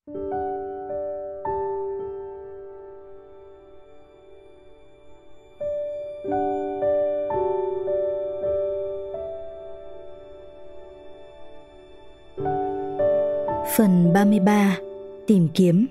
Phần 33. Tìm kiếm.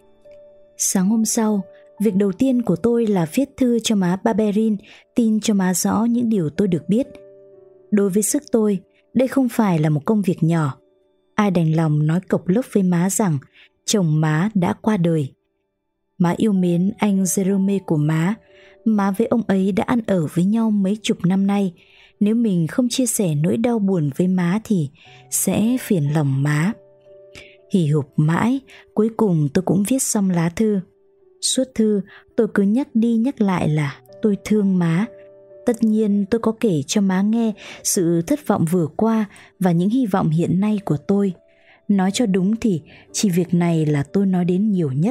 Sáng hôm sau, việc đầu tiên của tôi là viết thư cho má Barberin, tin cho má rõ những điều tôi được biết. Đối với sức tôi, đây không phải là một công việc nhỏ. Ai đành lòng nói cộc lốc với má rằng chồng má đã qua đời. Má yêu mến anh Jerome của má với ông ấy đã ăn ở với nhau mấy chục năm nay. Nếu mình không chia sẻ nỗi đau buồn với má thì sẽ phiền lòng má. Hì hục mãi, cuối cùng tôi cũng viết xong lá thư. Suốt thư tôi cứ nhắc đi nhắc lại là tôi thương má. Tất nhiên tôi có kể cho má nghe sự thất vọng vừa qua và những hy vọng hiện nay của tôi. Nói cho đúng thì chỉ việc này là tôi nói đến nhiều nhất.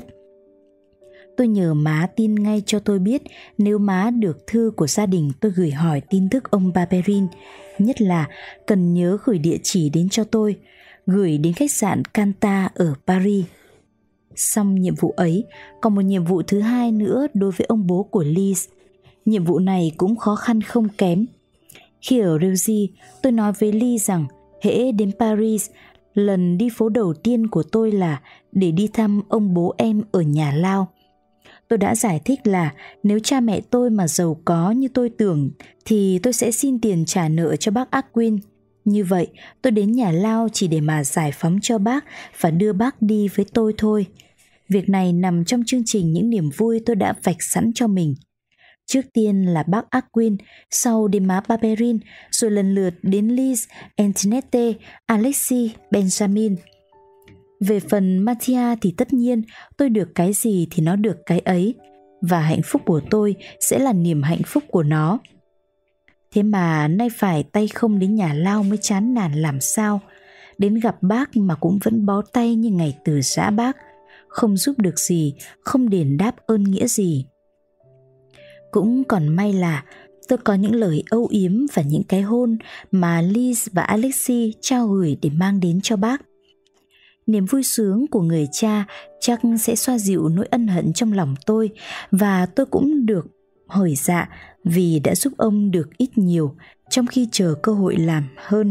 Tôi nhờ má tin ngay cho tôi biết nếu má được thư của gia đình tôi gửi hỏi tin tức ông Barberin, nhất là cần nhớ gửi địa chỉ đến cho tôi, gửi đến khách sạn Canta ở Paris. Xong nhiệm vụ ấy, còn một nhiệm vụ thứ hai nữa đối với ông bố của Liz. Nhiệm vụ này cũng khó khăn không kém. Khi ở Reuilly, tôi nói với Liz rằng hễ đến Paris, lần đi phố đầu tiên của tôi là để đi thăm ông bố em ở nhà Lao. Tôi đã giải thích là nếu cha mẹ tôi mà giàu có như tôi tưởng thì tôi sẽ xin tiền trả nợ cho bác Aquin. Như vậy, tôi đến nhà Lao chỉ để mà giải phóng cho bác và đưa bác đi với tôi thôi. Việc này nằm trong chương trình những niềm vui tôi đã vạch sẵn cho mình. Trước tiên là bác Aquin, sau đến má Barberin, rồi lần lượt đến Liz, Antoinette, Alexis, Benjamin. Về phần Mathia thì tất nhiên tôi được cái gì thì nó được cái ấy, và hạnh phúc của tôi sẽ là niềm hạnh phúc của nó. Thế mà nay phải tay không đến nhà Lao mới chán nản làm sao. Đến gặp bác mà cũng vẫn bó tay như ngày từ giã bác, không giúp được gì, không đền đáp ơn nghĩa gì. Cũng còn may là tôi có những lời âu yếm và những cái hôn mà Liz và Alexis trao gửi để mang đến cho bác. Niềm vui sướng của người cha chắc sẽ xoa dịu nỗi ân hận trong lòng tôi, và tôi cũng được hởi dạ vì đã giúp ông được ít nhiều trong khi chờ cơ hội làm hơn.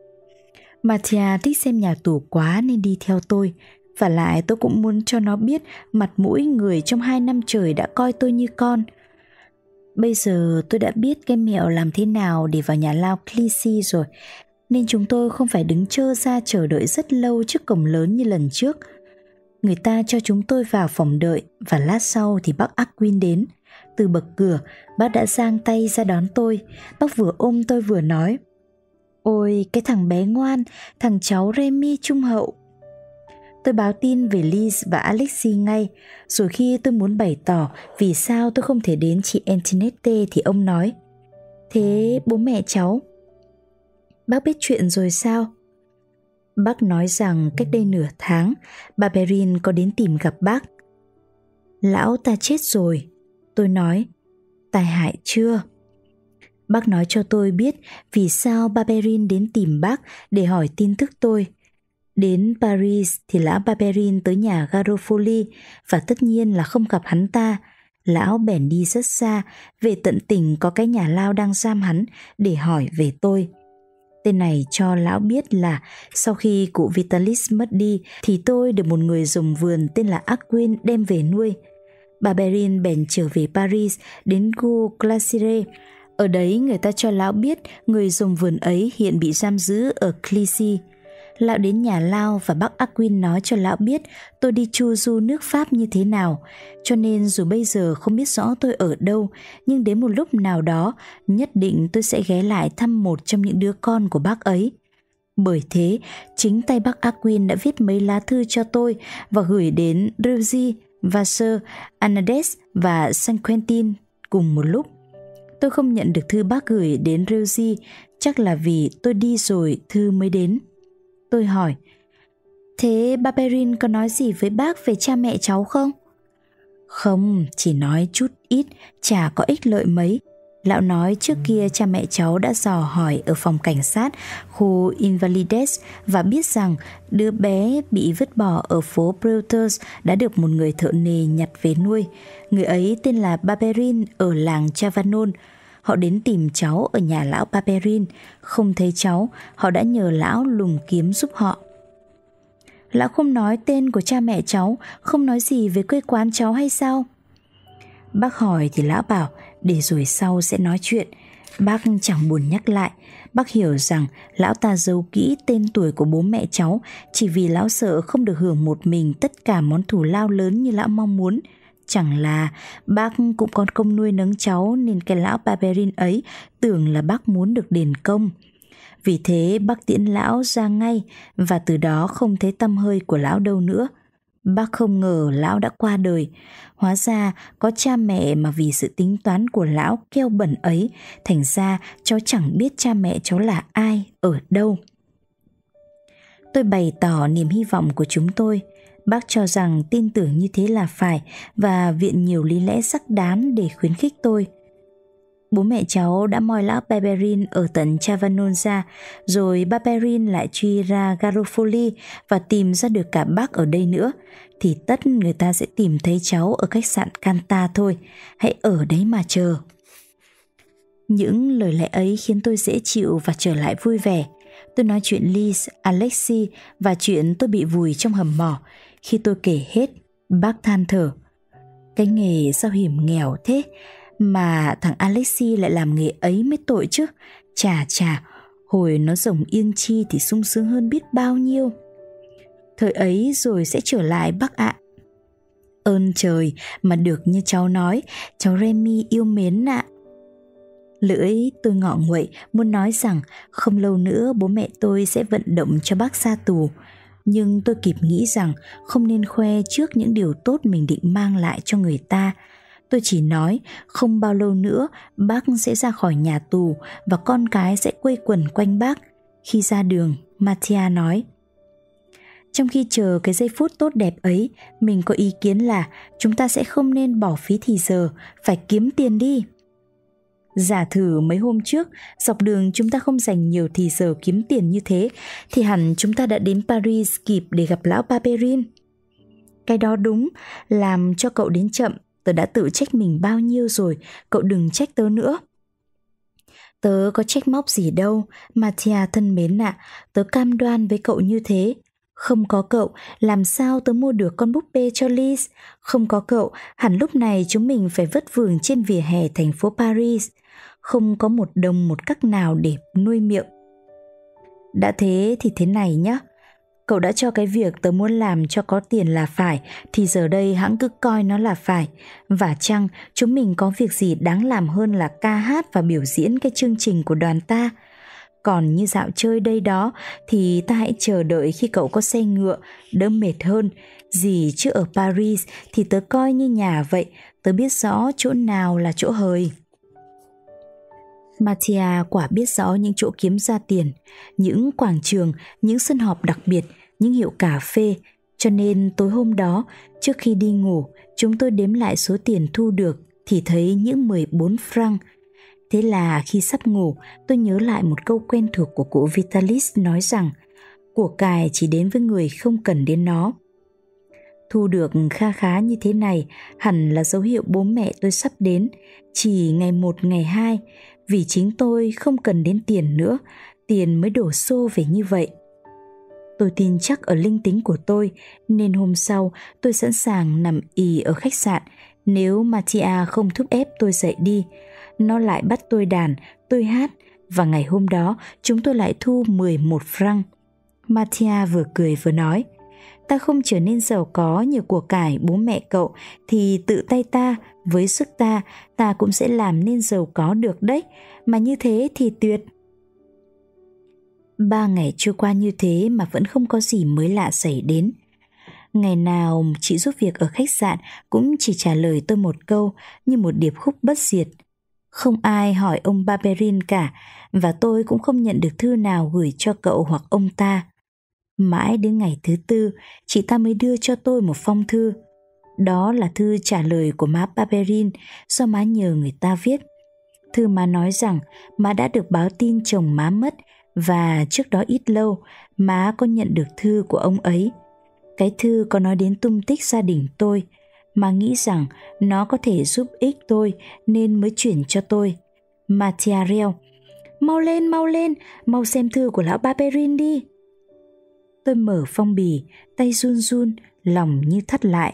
Mathia thích xem nhà tù quá nên đi theo tôi, và lại tôi cũng muốn cho nó biết mặt mũi người trong 2 năm trời đã coi tôi như con. Bây giờ tôi đã biết cái mẹo làm thế nào để vào nhà Lao Clichy rồi, nên chúng tôi không phải đứng trơ ra chờ đợi rất lâu trước cổng lớn như lần trước. Người ta cho chúng tôi vào phòng đợi, và lát sau thì bác Aquin đến. Từ bậc cửa, bác đã giang tay ra đón tôi. Bác vừa ôm tôi vừa nói: "Ôi, cái thằng bé ngoan, thằng cháu Remy trung hậu." Tôi báo tin về Liz và Alexis ngay, rồi khi tôi muốn bày tỏ vì sao tôi không thể đến chị Antoinette thì ông nói: "Thế bố mẹ cháu, bác biết chuyện rồi sao?" Bác nói rằng cách đây nửa tháng, Barberin có đến tìm gặp bác. "Lão ta chết rồi." Tôi nói. "Tai hại chưa?" Bác nói cho tôi biết vì sao Barberin đến tìm bác để hỏi tin tức tôi. Đến Paris thì lão Barberin tới nhà Garofoli, và tất nhiên là không gặp hắn ta. Lão bèn đi rất xa, về tận tỉnh có cái nhà Lao đang giam hắn để hỏi về tôi. Tên này cho lão biết là sau khi cụ Vitalis mất đi thì tôi được một người dùng vườn tên là Aquin đem về nuôi. Barberin bèn trở về Paris đến Gu Glacire. Ở đấy người ta cho lão biết người dùng vườn ấy hiện bị giam giữ ở Clichy. Lão đến nhà Lao và bác Aquin nói cho lão biết tôi đi chu du nước Pháp như thế nào, cho nên dù bây giờ không biết rõ tôi ở đâu, nhưng đến một lúc nào đó nhất định tôi sẽ ghé lại thăm một trong những đứa con của bác ấy. Bởi thế, chính tay bác Aquin đã viết mấy lá thư cho tôi và gửi đến Reuilly, Vasseur, Anades và Saint-Quentin cùng một lúc. Tôi không nhận được thư bác gửi đến Reuilly, chắc là vì tôi đi rồi thư mới đến. Tôi hỏi: "Thế Barberin có nói gì với bác về cha mẹ cháu không?" "Không, chỉ nói chút ít, chả có ích lợi mấy. Lão nói trước kia cha mẹ cháu đã dò hỏi ở phòng cảnh sát khu Invalides và biết rằng đứa bé bị vứt bỏ ở phố Breuters đã được một người thợ nề nhặt về nuôi. Người ấy tên là Barberin ở làng Chavanon. Họ đến tìm cháu ở nhà lão Barberin. Không thấy cháu, họ đã nhờ lão lùng kiếm giúp họ. Lão không nói tên của cha mẹ cháu, không nói gì về quê quán cháu hay sao? Bác hỏi thì lão bảo để rồi sau sẽ nói chuyện. Bác chẳng buồn nhắc lại. Bác hiểu rằng lão ta giấu kỹ tên tuổi của bố mẹ cháu chỉ vì lão sợ không được hưởng một mình tất cả món thù lao lớn như lão mong muốn. Chẳng là bác cũng có công nuôi nấng cháu nên cái lão Barberin ấy tưởng là bác muốn được đền công. Vì thế bác tiễn lão ra ngay và từ đó không thấy tăm hơi của lão đâu nữa. Bác không ngờ lão đã qua đời. Hóa ra có cha mẹ mà vì sự tính toán của lão keo bẩn ấy, thành ra cháu chẳng biết cha mẹ cháu là ai, ở đâu. Tôi bày tỏ niềm hy vọng của chúng tôi. Bác cho rằng tin tưởng như thế là phải và viện nhiều lý lẽ xác đáng để khuyến khích tôi. Bố mẹ cháu đã moi lão Barberin ở tận Chavanon ra, rồi Barberin lại truy ra Garofoli và tìm ra được cả bác ở đây nữa, thì tất người ta sẽ tìm thấy cháu ở khách sạn Canta thôi. Hãy ở đấy mà chờ. Những lời lẽ ấy khiến tôi dễ chịu và trở lại vui vẻ. Tôi nói chuyện Liz, Alexi và chuyện tôi bị vùi trong hầm mỏ. Khi tôi kể hết, bác than thở. Cái nghề sao hiểm nghèo thế, mà thằng Alexi lại làm nghề ấy mới tội chứ. Chà, hồi nó rồng yên chi thì sung sướng hơn biết bao nhiêu. Thời ấy rồi sẽ trở lại bác ạ. Ơn trời mà được như cháu nói, cháu Remy yêu mến ạ. Lưỡi tôi ngọ nguậy muốn nói rằng không lâu nữa bố mẹ tôi sẽ vận động cho bác ra tù. Nhưng tôi kịp nghĩ rằng không nên khoe trước những điều tốt mình định mang lại cho người ta. Tôi chỉ nói không bao lâu nữa bác sẽ ra khỏi nhà tù và con cái sẽ quây quần quanh bác. Khi ra đường, Mattia nói. Trong khi chờ cái giây phút tốt đẹp ấy, mình có ý kiến là chúng ta sẽ không nên bỏ phí thì giờ, phải kiếm tiền đi. Giả thử mấy hôm trước, dọc đường chúng ta không dành nhiều thì giờ kiếm tiền như thế, thì hẳn chúng ta đã đến Paris kịp để gặp lão Barberin. Cái đó đúng, làm cho cậu đến chậm, tớ đã tự trách mình bao nhiêu rồi, cậu đừng trách tớ nữa. Tớ có trách móc gì đâu, Mattia thân mến ạ, tớ cam đoan với cậu như thế. Không có cậu, làm sao tớ mua được con búp bê cho Liz? Không có cậu, hẳn lúc này chúng mình phải vất vưởng trên vỉa hè thành phố Paris. Không có một đồng một cắc nào để nuôi miệng. Đã thế thì thế này nhé. Cậu đã cho cái việc tớ muốn làm cho có tiền là phải, thì giờ đây hãng cứ coi nó là phải. Và chăng chúng mình có việc gì đáng làm hơn là ca hát và biểu diễn cái chương trình của đoàn ta? Còn như dạo chơi đây đó thì ta hãy chờ đợi khi cậu có xe ngựa, đỡ mệt hơn. Gì chứ ở Paris thì tớ coi như nhà vậy, tớ biết rõ chỗ nào là chỗ hời. Mattia quả biết rõ những chỗ kiếm ra tiền, những quảng trường, những sân họp đặc biệt, những hiệu cà phê. Cho nên tối hôm đó, trước khi đi ngủ, chúng tôi đếm lại số tiền thu được thì thấy những 14 franc. Thế là khi sắp ngủ, tôi nhớ lại một câu quen thuộc của cụ Vitalis nói rằng của cải chỉ đến với người không cần đến nó. Thu được kha khá như thế này hẳn là dấu hiệu bố mẹ tôi sắp đến, chỉ ngày 1 ngày 2, vì chính tôi không cần đến tiền nữa, tiền mới đổ xô về như vậy. Tôi tin chắc ở linh tính của tôi, nên hôm sau tôi sẵn sàng nằm ì ở khách sạn nếu Mattia không thúc ép tôi dậy đi. Nó lại bắt tôi đàn, tôi hát, và ngày hôm đó chúng tôi lại thu 11 franc. Mattia vừa cười vừa nói, ta không trở nên giàu có nhờ của cải bố mẹ cậu, thì tự tay ta, với sức ta cũng sẽ làm nên giàu có được đấy, mà như thế thì tuyệt. 3 ngày trôi qua như thế mà vẫn không có gì mới lạ xảy đến. Ngày nào chị giúp việc ở khách sạn cũng chỉ trả lời tôi một câu như một điệp khúc bất diệt. Không ai hỏi ông Barberin cả, và tôi cũng không nhận được thư nào gửi cho cậu hoặc ông ta. Mãi đến ngày thứ 4, chị ta mới đưa cho tôi một phong thư. Đó là thư trả lời của má Barberin do má nhờ người ta viết. Thư má nói rằng má đã được báo tin chồng má mất, và trước đó ít lâu má có nhận được thư của ông ấy. Cái thư có nói đến tung tích gia đình tôi. Má nghĩ rằng nó có thể giúp ích tôi nên mới chuyển cho tôi. Mathia reo: mau lên, mau xem thư của lão Barberin đi. Tôi mở phong bì, tay run run, lòng như thắt lại.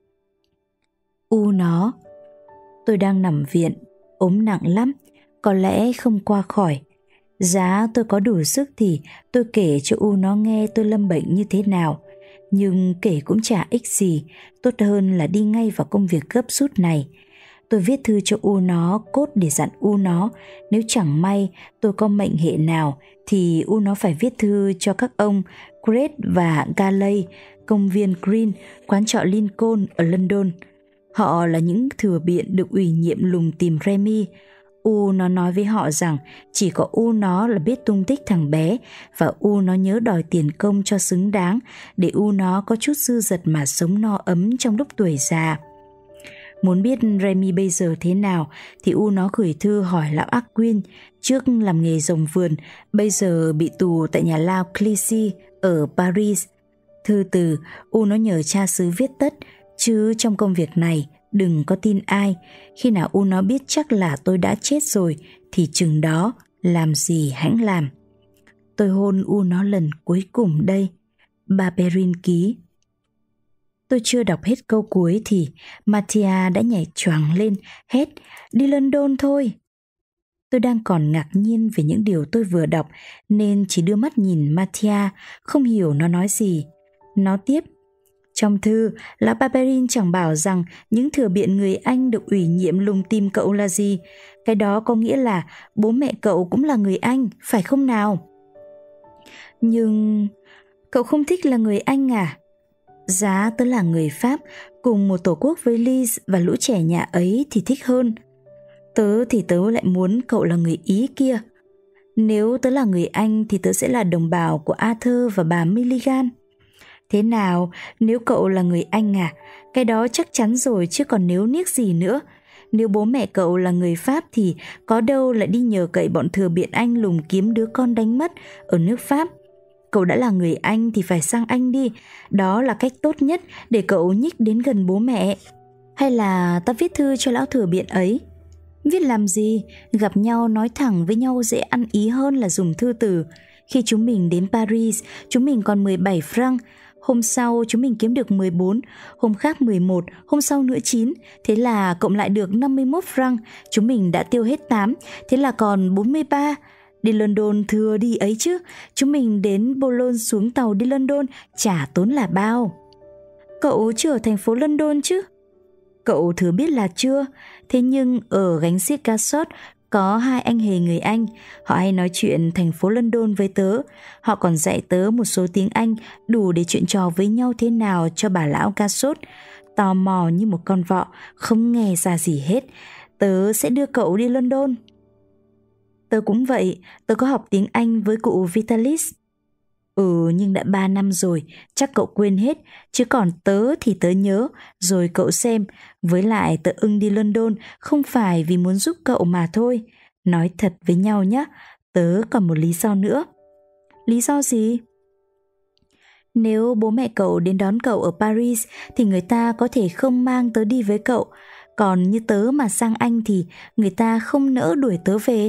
Nó. Tôi đang nằm viện, ốm nặng lắm, có lẽ không qua khỏi. Giá tôi có đủ sức thì tôi kể cho nó nghe tôi lâm bệnh như thế nào. Nhưng kể cũng chả ích gì, tốt hơn là đi ngay vào công việc gấp rút này. Tôi viết thư cho nó cốt để dặn nó, nếu chẳng may tôi có mệnh hệ nào thì nó phải viết thư cho các ông Gret và Galley, công viên Green, quán trọ Lincoln ở London. Họ là những thừa biện được ủy nhiệm lùng tìm Remy. Nó nói với họ rằng chỉ có nó là biết tung tích thằng bé, và nó nhớ đòi tiền công cho xứng đáng để nó có chút dư dật mà sống no ấm trong lúc tuổi già. Muốn biết Remy bây giờ thế nào thì nó gửi thư hỏi lão Aquin, trước làm nghề rồng vườn, bây giờ bị tù tại nhà lao Clichy ở Paris. Thư từ nó nhờ cha xứ viết tất, chứ trong công việc này đừng có tin ai. Khi nào nó biết chắc là tôi đã chết rồi thì chừng đó làm gì hãnh làm. Tôi hôn nó lần cuối cùng đây. Barberin ký. Tôi chưa đọc hết câu cuối thì Mathia đã nhảy choàng lên, hét: đi London thôi. Tôi đang còn ngạc nhiên về những điều tôi vừa đọc nên chỉ đưa mắt nhìn Mathia, không hiểu nó nói gì. Nó tiếp: trong thư, lão Barberin chẳng bảo rằng những thừa biện người Anh được ủy nhiệm lùng tìm cậu là gì. Cái đó có nghĩa là bố mẹ cậu cũng là người Anh, phải không nào? Nhưng cậu không thích là người Anh à? Giá tớ là người Pháp, cùng một tổ quốc với Liz và lũ trẻ nhà ấy thì thích hơn. Tớ thì tớ lại muốn cậu là người Ý kia. Nếu tớ là người Anh thì tớ sẽ là đồng bào của Arthur và bà Milligan. Thế nào, nếu cậu là người Anh à? Cái đó chắc chắn rồi chứ còn nếu niếc gì nữa. Nếu bố mẹ cậu là người Pháp thì có đâu lại đi nhờ cậy bọn thừa biện Anh lùng kiếm đứa con đánh mất ở nước Pháp. Cậu đã là người Anh thì phải sang Anh đi, đó là cách tốt nhất để cậu nhích đến gần bố mẹ. Hay là ta viết thư cho lão thừa biện ấy? Viết làm gì? Gặp nhau nói thẳng với nhau dễ ăn ý hơn là dùng thư từ. Khi chúng mình đến Paris, chúng mình còn 17 franc. Hôm sau chúng mình kiếm được 14, hôm khác 11, hôm sau nữa 9. Thế là cộng lại được 51 franc. Chúng mình đã tiêu hết 8, thế là còn 43. Đi London thừa đi ấy chứ. Chúng mình đến Boulogne xuống tàu đi London, chả tốn là bao. Cậu chưa ở thành phố London chứ? Cậu thừa biết là chưa. Thế nhưng ở gánh xiếc Gassot có hai anh hề người Anh. Họ hay nói chuyện thành phố London với tớ. Họ còn dạy tớ một số tiếng Anh đủ để chuyện trò với nhau thế nào cho bà lão Gassot. Tò mò như một con vọ, không nghe ra gì hết. Tớ sẽ đưa cậu đi London. Tớ cũng vậy, tớ có học tiếng Anh với cụ Vitalis. Nhưng đã 3 năm rồi, chắc cậu quên hết, chứ còn tớ thì tớ nhớ, rồi cậu xem. Với lại tớ ưng đi London không phải vì muốn giúp cậu mà thôi. Nói thật với nhau nhé, tớ còn một lý do nữa. Lý do gì? Nếu bố mẹ cậu đến đón cậu ở Paris thì người ta có thể không mang tớ đi với cậu. Còn như tớ mà sang Anh thì người ta không nỡ đuổi tớ về.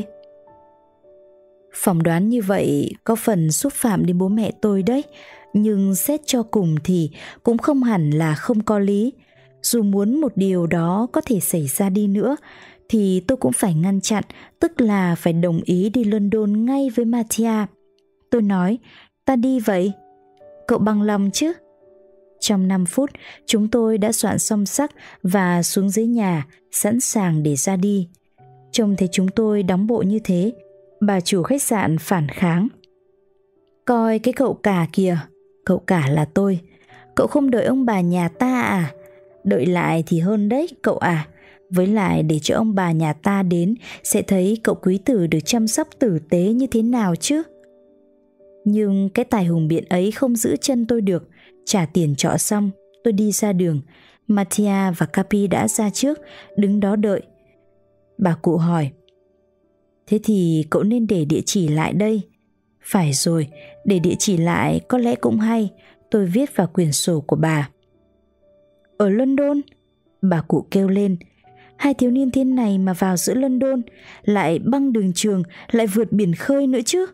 Phỏng đoán như vậy có phần xúc phạm đến bố mẹ tôi đấy, nhưng xét cho cùng thì cũng không hẳn là không có lý. Dù muốn một điều đó có thể xảy ra đi nữa thì tôi cũng phải ngăn chặn, tức là phải đồng ý đi London ngay với Mathia. Tôi nói, ta đi vậy. Cậu bằng lòng chứ? Trong 5 phút, chúng tôi đã soạn xong sắc và xuống dưới nhà, sẵn sàng để ra đi. Trông thấy chúng tôi đóng bộ như thế, bà chủ khách sạn phản kháng. Coi cái cậu cả kìa. Cậu cả là tôi. Cậu không đợi ông bà nhà ta à? Đợi lại thì hơn đấy cậu à. Với lại để cho ông bà nhà ta đến sẽ thấy cậu quý tử được chăm sóc tử tế như thế nào chứ. Nhưng cái tài hùng biện ấy không giữ chân tôi được. Trả tiền trọ xong, tôi đi ra đường. Mathia và Capi đã ra trước, đứng đó đợi. Bà cụ hỏi, Thế thì cậu nên để địa chỉ lại đây. Phải rồi, để địa chỉ lại có lẽ cũng hay, tôi viết vào quyển sổ của bà. Ở London? Bà cụ kêu lên. Hai thiếu niên thế này mà vào giữa London, lại băng đường trường, lại vượt biển khơi nữa chứ.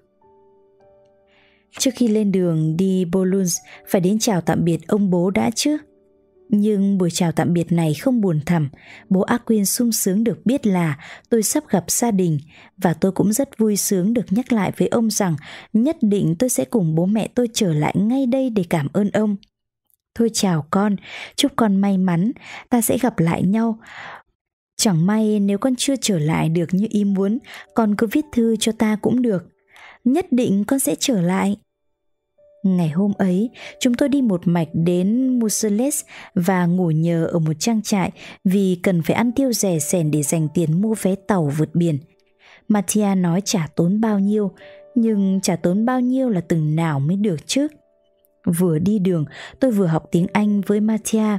Trước khi lên đường đi Boulogne phải đến chào tạm biệt ông bố đã chứ. Nhưng buổi chào tạm biệt này không buồn thẳm. Bố Aquin sung sướng được biết là tôi sắp gặp gia đình, và tôi cũng rất vui sướng được nhắc lại với ông rằng nhất định tôi sẽ cùng bố mẹ tôi trở lại ngay đây để cảm ơn ông. Thôi chào con, chúc con may mắn, ta sẽ gặp lại nhau. Chẳng may nếu con chưa trở lại được như ý muốn, con cứ viết thư cho ta cũng được. Nhất định con sẽ trở lại. Ngày hôm ấy, chúng tôi đi một mạch đến Mousselles và ngủ nhờ ở một trang trại vì cần phải ăn tiêu rẻ sẻn để dành tiền mua vé tàu vượt biển. Mathia nói chả tốn bao nhiêu, nhưng chả tốn bao nhiêu là từng nào mới được chứ. Vừa đi đường, tôi vừa học tiếng Anh với Mathia.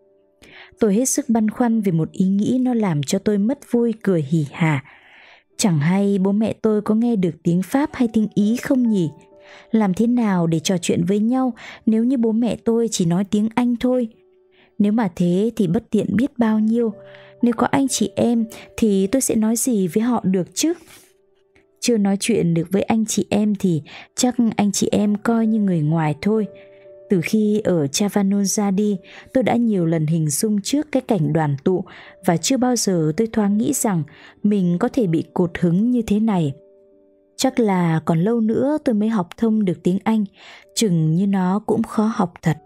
Tôi hết sức băn khoăn vì một ý nghĩ nó làm cho tôi mất vui cười hỉ hả. Chẳng hay bố mẹ tôi có nghe được tiếng Pháp hay tiếng Ý không nhỉ? Làm thế nào để trò chuyện với nhau nếu như bố mẹ tôi chỉ nói tiếng Anh thôi? Nếu mà thế thì bất tiện biết bao nhiêu. Nếu có anh chị em thì tôi sẽ nói gì với họ được chứ? Chưa nói chuyện được với anh chị em thì chắc anh chị em coi như người ngoài thôi. Từ khi ở Chavanon ra đi, tôi đã nhiều lần hình dung trước cái cảnh đoàn tụ và chưa bao giờ tôi thoáng nghĩ rằng mình có thể bị cột hứng như thế này. Chắc là còn lâu nữa tôi mới học thông được tiếng Anh, chừng như nó cũng khó học thật.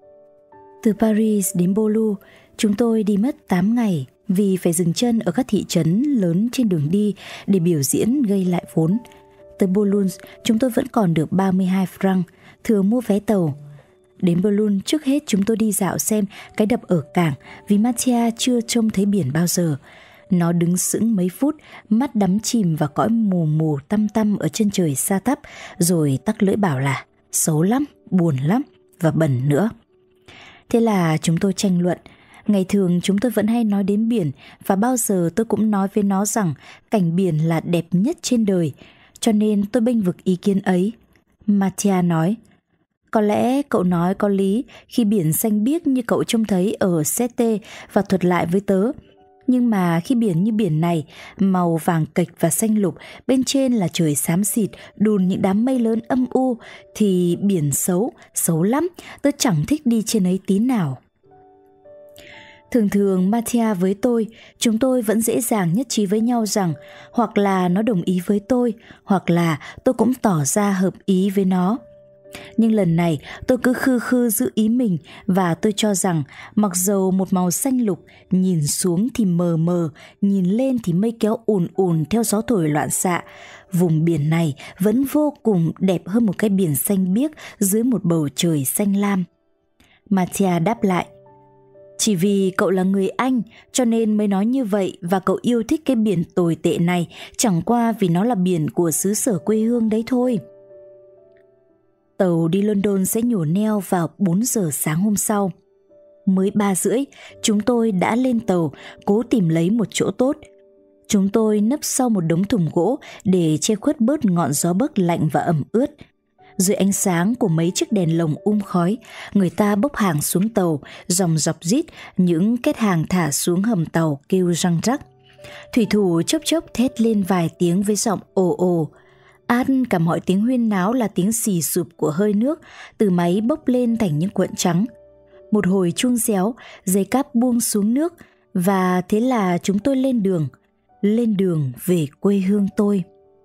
Từ Paris đến Bolu, chúng tôi đi mất 8 ngày vì phải dừng chân ở các thị trấn lớn trên đường đi để biểu diễn gây lại vốn. Tới Boulogne, chúng tôi vẫn còn được 32 franc, thừa mua vé tàu. Đến Boulogne, trước hết chúng tôi đi dạo xem cái đập ở cảng vì Mathia chưa trông thấy biển bao giờ. Nó đứng sững mấy phút, mắt đắm chìm vào cõi mù mù tăm tăm ở chân trời xa tắp, rồi tắc lưỡi bảo là xấu lắm, buồn lắm và bẩn nữa. Thế là chúng tôi tranh luận. Ngày thường chúng tôi vẫn hay nói đến biển, và bao giờ tôi cũng nói với nó rằng cảnh biển là đẹp nhất trên đời, cho nên tôi bênh vực ý kiến ấy. Mathia nói, có lẽ cậu nói có lý khi biển xanh biếc như cậu trông thấy ở Sète và thuật lại với tớ. Nhưng mà khi biển như biển này, màu vàng kịch và xanh lục, bên trên là trời xám xịt, đùn những đám mây lớn âm u, thì biển xấu, xấu lắm, tớ chẳng thích đi trên ấy tí nào. Thường thường Mathia với tôi, chúng tôi vẫn dễ dàng nhất trí với nhau rằng hoặc là nó đồng ý với tôi, hoặc là tôi cũng tỏ ra hợp ý với nó. Nhưng lần này tôi cứ khư khư giữ ý mình, và tôi cho rằng mặc dầu một màu xanh lục, nhìn xuống thì mờ mờ, nhìn lên thì mây kéo ùn ùn theo gió thổi loạn xạ, vùng biển này vẫn vô cùng đẹp hơn một cái biển xanh biếc dưới một bầu trời xanh lam. Mathia đáp lại, chỉ vì cậu là người Anh cho nên mới nói như vậy, và cậu yêu thích cái biển tồi tệ này chẳng qua vì nó là biển của xứ sở quê hương đấy thôi. Tàu đi London sẽ nhổ neo vào 4 giờ sáng hôm sau. Mới 3 rưỡi, chúng tôi đã lên tàu, cố tìm lấy một chỗ tốt. Chúng tôi nấp sau một đống thùng gỗ để che khuất bớt ngọn gió bấc lạnh và ẩm ướt. Dưới ánh sáng của mấy chiếc đèn lồng khói, người ta bốc hàng xuống tàu, dòng dọc rít, những kết hàng thả xuống hầm tàu kêu răng rắc. Thủy thủ chốc chốc thét lên vài tiếng với giọng ồ ồ. Át cả mọi tiếng huyên náo là tiếng xì sụp của hơi nước từ máy bốc lên thành những cuộn trắng. Một hồi chuông réo, dây cáp buông xuống nước, và thế là chúng tôi lên đường về quê hương tôi.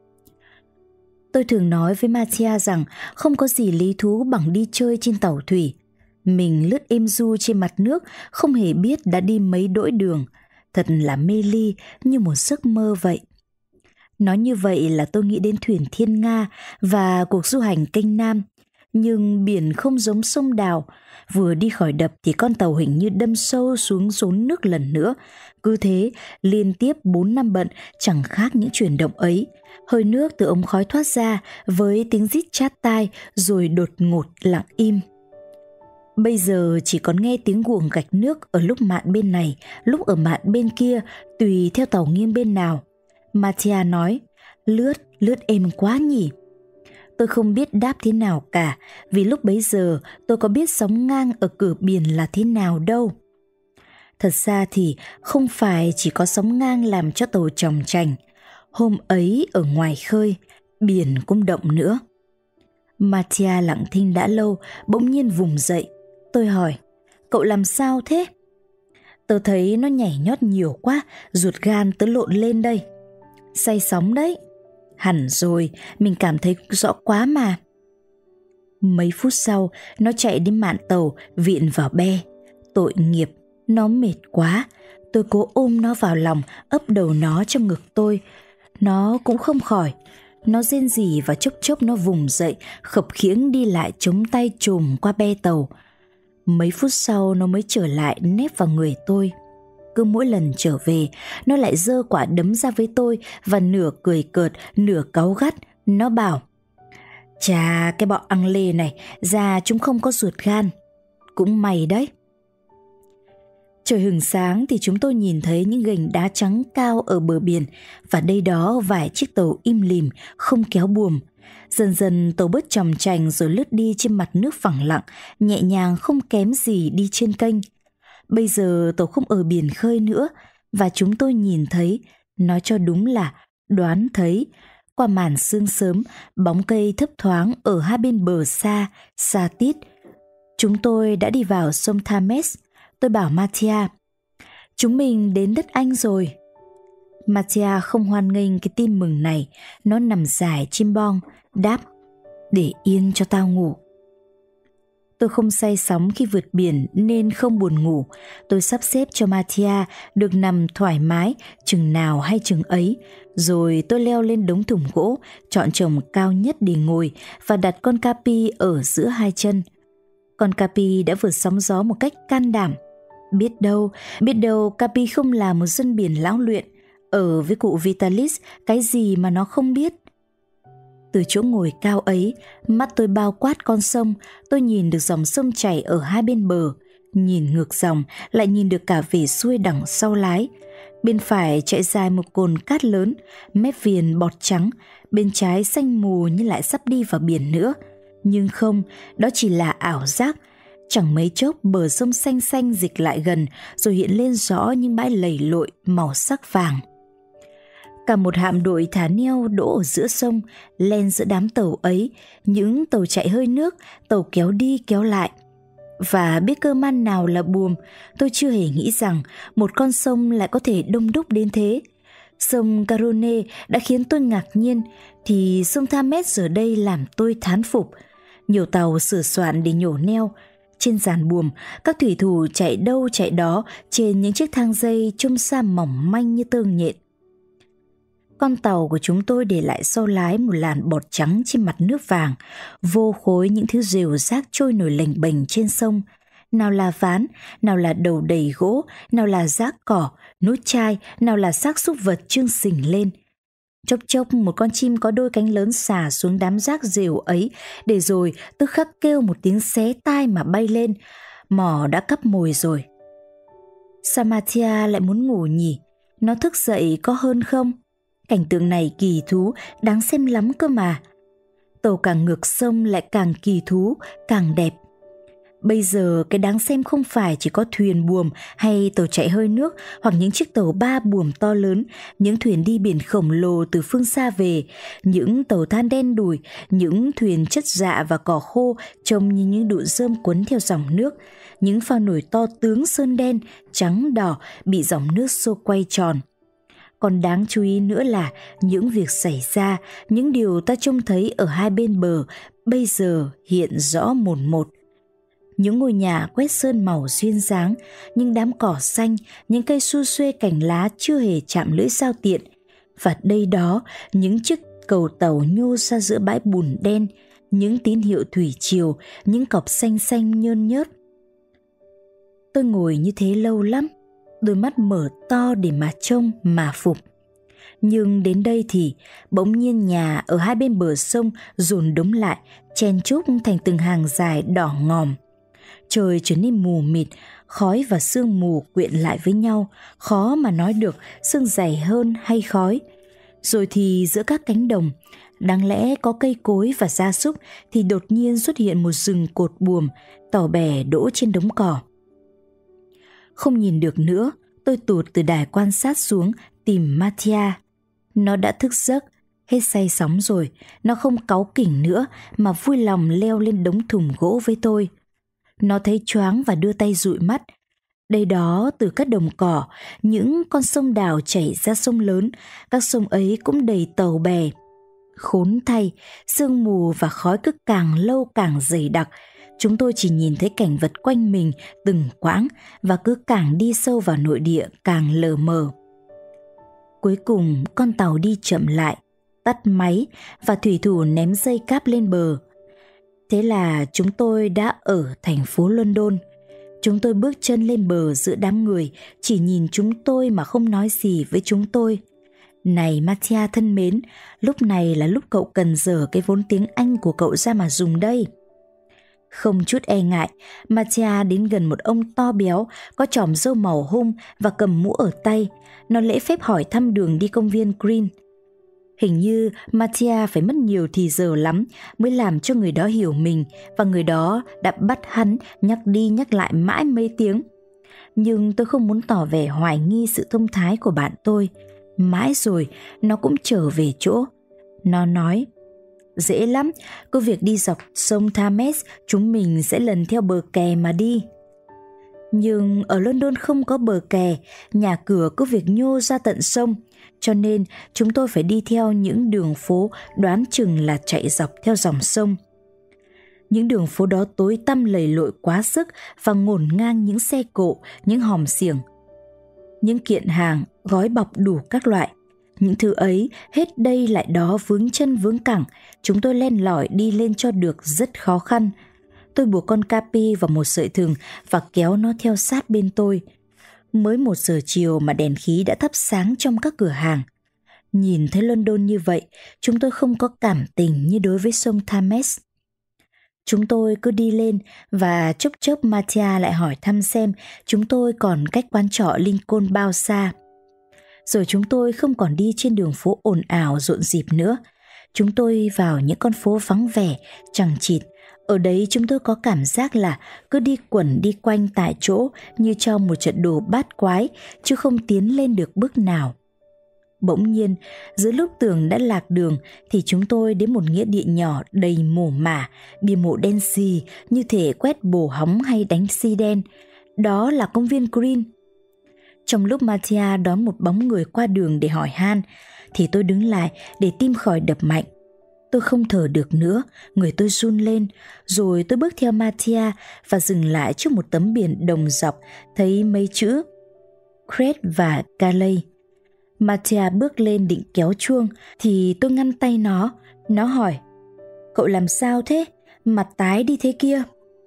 Tôi thường nói với Mathia rằng không có gì lý thú bằng đi chơi trên tàu thủy. Mình lướt êm du trên mặt nước, không hề biết đã đi mấy đỗi đường. Thật là mê ly, như một giấc mơ vậy. Nói như vậy là tôi nghĩ đến thuyền Thiên Nga và cuộc du hành kênh Nam. Nhưng biển không giống sông Đào. Vừa đi khỏi đập thì con tàu hình như đâm sâu xuống rốn nước lần nữa. Cứ thế, liên tiếp 4 năm bận chẳng khác những chuyển động ấy. Hơi nước từ ống khói thoát ra với tiếng rít chát tai, rồi đột ngột lặng im. Bây giờ chỉ còn nghe tiếng guồng gạch nước ở lúc mạn bên này, lúc ở mạn bên kia, tùy theo tàu nghiêng bên nào. Mathia nói, lướt êm quá nhỉ. Tôi không biết đáp thế nào cả, vì lúc bấy giờ tôi có biết sóng ngang ở cửa biển là thế nào đâu. Thật ra thì không phải chỉ có sóng ngang làm cho tàu chòng chành. Hôm ấy ở ngoài khơi, biển cũng động nữa. Mattia lặng thinh đã lâu, bỗng nhiên vùng dậy. Tôi hỏi, cậu làm sao thế? Tớ thấy nó nhảy nhót nhiều quá, ruột gan tớ lộn lên đây. Say sóng đấy. Hẳn rồi, mình cảm thấy rõ quá mà. Mấy phút sau, nó chạy đến mạn tàu, viện vào be. Tội nghiệp, nó mệt quá. Tôi cố ôm nó vào lòng, ấp đầu nó trong ngực tôi. Nó cũng không khỏi. Nó rên rỉ và chốc chốc nó vùng dậy, khập khiễng đi lại chống tay chùm qua be tàu. Mấy phút sau nó mới trở lại nép vào người tôi. Cứ mỗi lần trở về, nó lại giơ quả đấm ra với tôi và nửa cười cợt, nửa cáu gắt. Nó bảo, chà, cái bọn ăn lê này, già chúng không có ruột gan. Cũng may đấy. Trời hừng sáng thì chúng tôi nhìn thấy những gành đá trắng cao ở bờ biển và đây đó vài chiếc tàu im lìm, không kéo buồm. Dần dần tàu bớt chòng chành rồi lướt đi trên mặt nước phẳng lặng, nhẹ nhàng không kém gì đi trên kênh. Bây giờ tàu không ở biển khơi nữa và chúng tôi nhìn thấy, nói cho đúng là đoán thấy, qua màn sương sớm, bóng cây thấp thoáng ở hai bên bờ xa, xa tít. Chúng tôi đã đi vào sông Thames. Tôi bảo Mattia, chúng mình đến đất Anh rồi. Mattia không hoan nghênh cái tin mừng này, nó nằm dài chim bong, đáp, để yên cho tao ngủ. Tôi không say sóng khi vượt biển nên không buồn ngủ. Tôi sắp xếp cho Mattia được nằm thoải mái chừng nào hay chừng ấy. Rồi tôi leo lên đống thùng gỗ, chọn chồng cao nhất để ngồi và đặt con Capi ở giữa hai chân. Con Capi đã vượt sóng gió một cách can đảm. Biết đâu Capi không là một dân biển lão luyện. Ở với cụ Vitalis, cái gì mà nó không biết. Từ chỗ ngồi cao ấy, mắt tôi bao quát con sông, tôi nhìn được dòng sông chảy ở hai bên bờ, nhìn ngược dòng lại nhìn được cả về xuôi đằng sau lái. Bên phải chạy dài một cồn cát lớn, mép viền bọt trắng, bên trái xanh mù như lại sắp đi vào biển nữa. Nhưng không, đó chỉ là ảo giác. Chẳng mấy chốc bờ sông xanh xanh dịch lại gần, rồi hiện lên rõ những bãi lầy lội màu sắc vàng. Cả một hạm đội thả neo đỗ ở giữa sông, len giữa đám tàu ấy, những tàu chạy hơi nước, tàu kéo đi kéo lại. Và biết cơ man nào là buồm, tôi chưa hề nghĩ rằng một con sông lại có thể đông đúc đến thế. Sông Garonne đã khiến tôi ngạc nhiên, thì sông Thames giờ đây làm tôi thán phục. Nhiều tàu sửa soạn để nhổ neo. Trên giàn buồm, các thủy thủ chạy đâu chạy đó trên những chiếc thang dây trông xa mỏng manh như tơ nhện. Con tàu của chúng tôi để lại sau lái một làn bọt trắng trên mặt nước vàng, vô khối những thứ rều rác trôi nổi lềnh bềnh trên sông. Nào là ván, nào là đầu đầy gỗ, nào là rác cỏ, nút chai, nào là xác súc vật chương sình lên. Chốc chốc một con chim có đôi cánh lớn xả xuống đám rác rều ấy, để rồi tức khắc kêu một tiếng xé tai mà bay lên. Mỏ đã cắp mồi rồi. Samatia lại muốn ngủ nhỉ? Nó thức dậy có hơn không? Cảnh tượng này kỳ thú, đáng xem lắm cơ mà. Tàu càng ngược sông lại càng kỳ thú, càng đẹp. Bây giờ cái đáng xem không phải chỉ có thuyền buồm hay tàu chạy hơi nước hoặc những chiếc tàu 3 buồm to lớn, những thuyền đi biển khổng lồ từ phương xa về, những tàu than đen đủi, những thuyền chất dạ và cỏ khô trông như những đụn rơm cuốn theo dòng nước, những phao nổi to tướng sơn đen, trắng đỏ bị dòng nước xô quay tròn. Còn đáng chú ý nữa là những việc xảy ra, những điều ta trông thấy ở hai bên bờ bây giờ hiện rõ mồn một. Những ngôi nhà quét sơn màu duyên dáng, những đám cỏ xanh, những cây su xuê cành lá chưa hề chạm lưỡi dao tiện. Và đây đó, những chiếc cầu tàu nhô ra giữa bãi bùn đen, những tín hiệu thủy triều, những cọc xanh xanh nhơn nhớt. Tôi ngồi như thế lâu lắm, đôi mắt mở to để mà trông, mà phục. Nhưng đến đây thì bỗng nhiên nhà ở hai bên bờ sông dồn đống lại, chen chúc thành từng hàng dài đỏ ngòm. Trời trở nên mù mịt, khói và sương mù quyện lại với nhau, khó mà nói được sương dày hơn hay khói. Rồi thì giữa các cánh đồng, đáng lẽ có cây cối và gia súc, thì đột nhiên xuất hiện một rừng cột buồm, tàu bè đỗ trên đống cỏ. Không nhìn được nữa, tôi tụt từ đài quan sát xuống tìm Mattia. Nó đã thức giấc, hết say sóng rồi, nó không cáu kỉnh nữa mà vui lòng leo lên đống thùng gỗ với tôi. Nó thấy choáng và đưa tay dụi mắt. Đây đó, từ các đồng cỏ, những con sông đào chảy ra sông lớn, các sông ấy cũng đầy tàu bè. Khốn thay, sương mù và khói cứ càng lâu càng dày đặc. Chúng tôi chỉ nhìn thấy cảnh vật quanh mình từng quãng và cứ càng đi sâu vào nội địa càng lờ mờ. Cuối cùng con tàu đi chậm lại, tắt máy và thủy thủ ném dây cáp lên bờ. Thế là chúng tôi đã ở thành phố London. Chúng tôi bước chân lên bờ giữa đám người, chỉ nhìn chúng tôi mà không nói gì với chúng tôi. Này Mattia thân mến, lúc này là lúc cậu cần dở cái vốn tiếng Anh của cậu ra mà dùng đây. Không chút e ngại, Mattia đến gần một ông to béo, có chòm râu màu hung và cầm mũ ở tay. Nó lễ phép hỏi thăm đường đi công viên Green. Hình như Mattia phải mất nhiều thì giờ lắm mới làm cho người đó hiểu mình, và người đó đã bắt hắn nhắc đi nhắc lại mãi mấy tiếng. Nhưng tôi không muốn tỏ vẻ hoài nghi sự thông thái của bạn tôi. Mãi rồi, nó cũng trở về chỗ. Nó nói, dễ lắm, cứ việc đi dọc sông Thames, chúng mình sẽ lần theo bờ kè mà đi. Nhưng ở London không có bờ kè, nhà cửa cứ việc nhô ra tận sông, cho nên chúng tôi phải đi theo những đường phố đoán chừng là chạy dọc theo dòng sông. Những đường phố đó tối tăm lầy lội quá sức và ngổn ngang những xe cộ, những hòm xiềng, những kiện hàng gói bọc đủ các loại. Những thứ ấy hết đây lại đó vướng chân vướng cẳng, chúng tôi len lỏi đi lên cho được rất khó khăn. Tôi buộc con Capi vào một sợi thừng và kéo nó theo sát bên tôi. Mới 1 giờ chiều mà đèn khí đã thắp sáng trong các cửa hàng. Nhìn thấy London như vậy, chúng tôi không có cảm tình như đối với sông Thames. Chúng tôi cứ đi lên và chốc chốc Mattia lại hỏi thăm xem chúng tôi còn cách quán trọ Lincoln bao xa. Rồi chúng tôi không còn đi trên đường phố ồn ào rộn rịp nữa. Chúng tôi vào những con phố vắng vẻ, chằng chịt. Ở đấy chúng tôi có cảm giác là cứ đi quẩn đi quanh tại chỗ như trong một trận đồ bát quái, chứ không tiến lên được bước nào. Bỗng nhiên, giữa lúc tưởng đã lạc đường thì chúng tôi đến một nghĩa địa nhỏ đầy mồ mả, bia mộ đen xì như thể quét bồ hóng hay đánh xi đen. Đó là công viên Green. Trong lúc Mattia đón một bóng người qua đường để hỏi han, thì tôi đứng lại để tim khỏi đập mạnh. Tôi không thở được nữa, người tôi run lên, rồi tôi bước theo Mattia và dừng lại trước một tấm biển đồng dọc, thấy mấy chữ Crete và Calais. Mattia bước lên định kéo chuông, thì tôi ngăn tay nó. Nó hỏi, cậu làm sao thế? Mặt tái đi thế kia.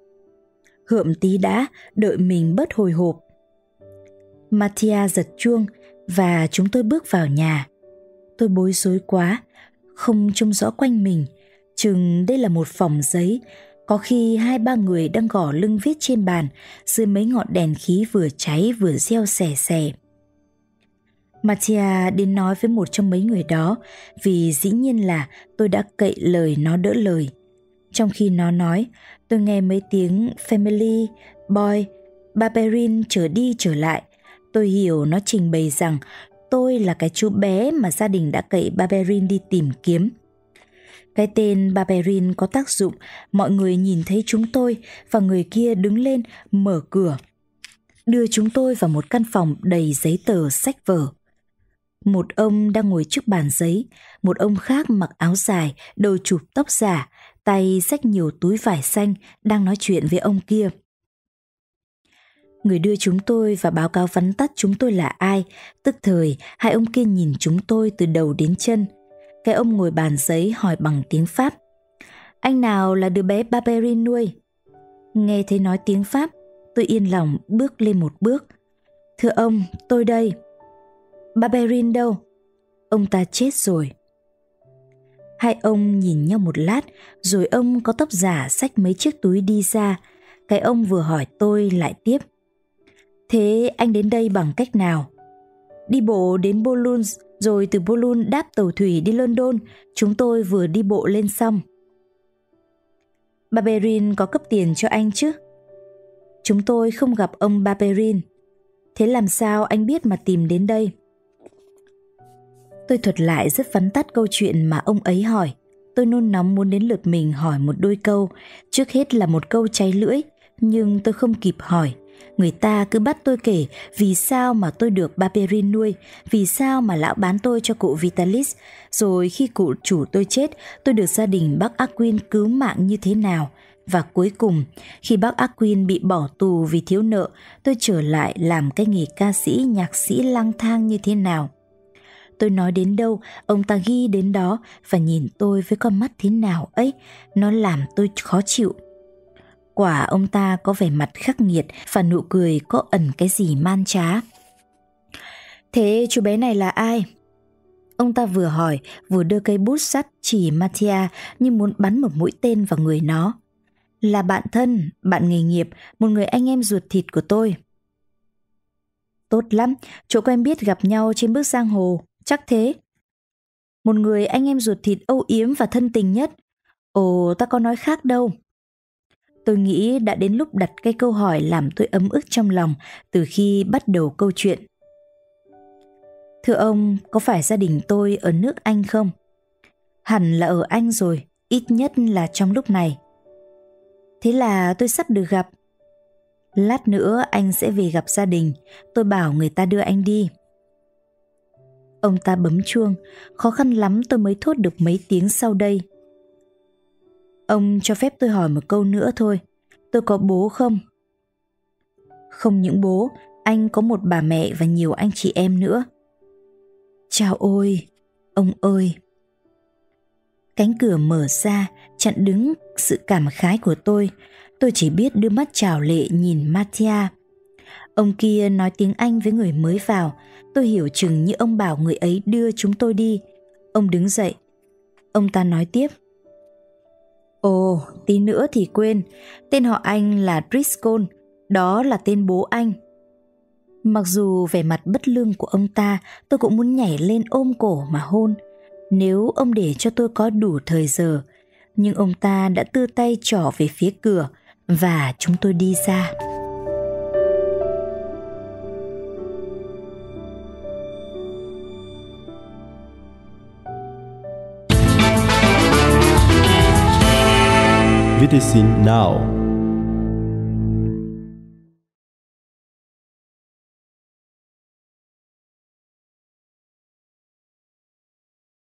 Hượm tí đã, đợi mình bớt hồi hộp. Mattia giật chuông và chúng tôi bước vào nhà. Tôi bối rối quá, không trông rõ quanh mình. Chừng đây là một phòng giấy, có khi 2-3 người đang gõ lưng viết trên bàn dưới mấy ngọn đèn khí vừa cháy vừa reo xè xè. Mattia đến nói với một trong mấy người đó, vì dĩ nhiên là tôi đã cậy lời nó đỡ lời. Trong khi nó nói, tôi nghe mấy tiếng family, boy, Barberin trở đi trở lại. Tôi hiểu nó trình bày rằng tôi là cái chú bé mà gia đình đã cậy Barberin đi tìm kiếm. Cái tên Barberin có tác dụng, mọi người nhìn thấy chúng tôi và người kia đứng lên mở cửa, đưa chúng tôi vào một căn phòng đầy giấy tờ sách vở. Một ông đang ngồi trước bàn giấy, một ông khác mặc áo dài, đầu chụp tóc giả, tay xách nhiều túi vải xanh, đang nói chuyện với ông kia. Người đưa chúng tôi và báo cáo vắn tắt chúng tôi là ai, tức thời hai ông kia nhìn chúng tôi từ đầu đến chân. Cái ông ngồi bàn giấy hỏi bằng tiếng Pháp, anh nào là đứa bé Barberin nuôi? Nghe thấy nói tiếng Pháp, tôi yên lòng bước lên một bước. Thưa ông, tôi đây. Barberin đâu? Ông ta chết rồi. Hai ông nhìn nhau một lát, rồi ông có tóc giả xách mấy chiếc túi đi ra. Cái ông vừa hỏi tôi lại tiếp. Thế anh đến đây bằng cách nào? Đi bộ đến Boulogne rồi từ Boulogne đáp tàu thủy đi London. Chúng tôi vừa đi bộ lên xong. Barberin có cấp tiền cho anh chứ? Chúng tôi không gặp ông Barberin. Thế làm sao anh biết mà tìm đến đây? Tôi thuật lại rất vắn tắt câu chuyện mà ông ấy hỏi. Tôi nôn nóng muốn đến lượt mình hỏi một đôi câu. Trước hết là một câu cháy lưỡi, nhưng tôi không kịp hỏi. Người ta cứ bắt tôi kể vì sao mà tôi được Barberin nuôi, vì sao mà lão bán tôi cho cụ Vitalis, rồi khi cụ chủ tôi chết, tôi được gia đình bác Aquin cứu mạng như thế nào. Và cuối cùng, khi bác Aquin bị bỏ tù vì thiếu nợ, tôi trở lại làm cái nghề ca sĩ, nhạc sĩ lang thang như thế nào. Tôi nói đến đâu, ông ta ghi đến đó và nhìn tôi với con mắt thế nào ấy, nó làm tôi khó chịu. Quả ông ta có vẻ mặt khắc nghiệt và nụ cười có ẩn cái gì man trá. Thế chú bé này là ai? Ông ta vừa hỏi, vừa đưa cây bút sắt chỉ Mattia như muốn bắn một mũi tên vào người nó. Là bạn thân, bạn nghề nghiệp, một người anh em ruột thịt của tôi. Tốt lắm, chỗ quen biết gặp nhau trên bước giang hồ, chắc thế. Một người anh em ruột thịt âu yếm và thân tình nhất. Ồ, ta có nói khác đâu. Tôi nghĩ đã đến lúc đặt cái câu hỏi làm tôi ấm ức trong lòng từ khi bắt đầu câu chuyện. Thưa ông, có phải gia đình tôi ở nước Anh không? Hẳn là ở Anh rồi, ít nhất là trong lúc này. Thế là tôi sắp được gặp. Lát nữa anh sẽ về gặp gia đình, tôi bảo người ta đưa anh đi. Ông ta bấm chuông, khó khăn lắm tôi mới thốt được mấy tiếng sau đây. Ông cho phép tôi hỏi một câu nữa thôi, tôi có bố không? Không những bố, anh có một bà mẹ và nhiều anh chị em nữa. Chao ôi, ông ơi. Cánh cửa mở ra, chặn đứng sự cảm khái của tôi. Tôi chỉ biết đưa mắt trào lệ nhìn Mattia. Ông kia nói tiếng Anh với người mới vào. Tôi hiểu chừng như ông bảo người ấy đưa chúng tôi đi. Ông đứng dậy. Ông ta nói tiếp. Ồ, tí nữa thì quên. Tên họ anh là Driscoll. Đó là tên bố anh. Mặc dù vẻ mặt bất lương của ông ta, tôi cũng muốn nhảy lên ôm cổ mà hôn. Nếu ông để cho tôi có đủ thời giờ. Nhưng ông ta đã đưa tay trỏ về phía cửa và chúng tôi đi ra. VTC Now.